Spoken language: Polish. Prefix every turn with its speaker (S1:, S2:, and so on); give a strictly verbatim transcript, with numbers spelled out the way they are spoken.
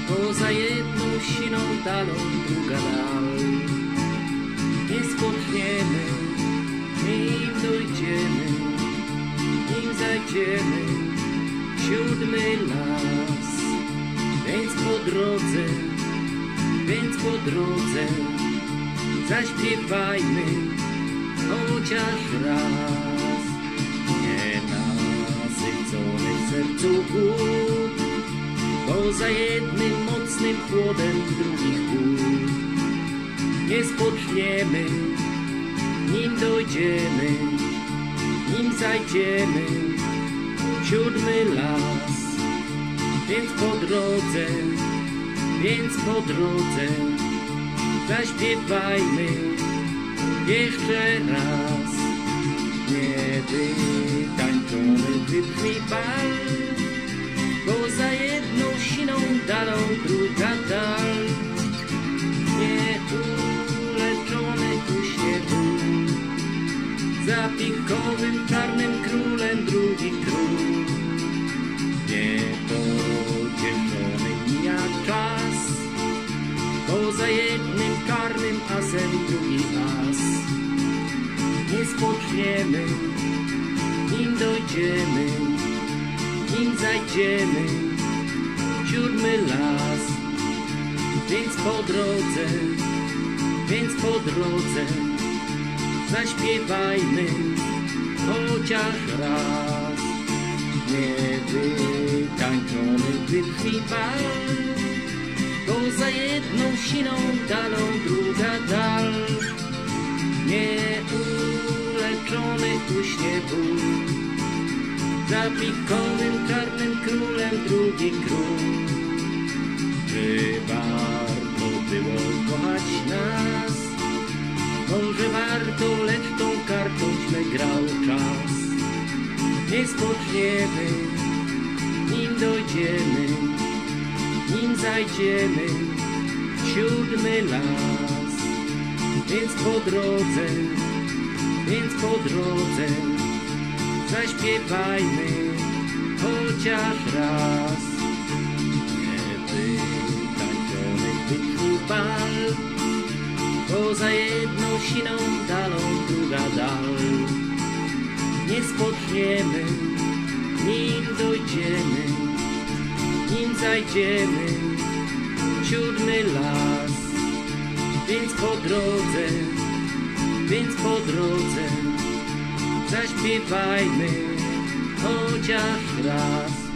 S1: Poza jedną siną dalą druga dal. Nie spoczniemy, nim dojdziemy, nim zajdziemy w siódmy las. Więc po drodze, więc po drodze zaśpiewajmy chociaż raz. Nie nasycony w sercu głód, poza jednym mocnym chłodem drugi chłód. Nie spoczniemy, nim dojdziemy, nim zajdziemy w siódmy las. Więc po drodze, więc po drodze zaśpiewajmy jeszcze raz. Niewytańczony wytchni bal, poza jedną siną dalą druga dal. Nieuleczony uśmiechu, za pikowym czarnym królem drugi król. Niepocieszony mija czas, poza jednym czarnym asem drugi as. Nie spoczniemy, nim dojdziemy, nim zajdziemy w siódmy las. Więc po drodze, więc po drodze zaśpiewajmy chociaż raz. Niewytańczony wytchni bal, poza jedną siną dalą druga dal. Nieuleczony uśmiechu, za pikowym czarnym królem drugi król. Czy warto było kochać nas? Może warto, lecz tą kartą źle grał czas. Nie spoczniemy, nim dojdziemy, nim zajdziemy w siódmy las. Więc po drodze, więc po drodze zaśpiewajmy chociaż raz. Niewytańczony wytchni bal, poza jedną siną dalą druga dal. Nie spoczniemy, nim dojdziemy, nim zajdziemy w siódmy las. Więc po drodze, więc po drodze zaśpiewajmy chociaż raz.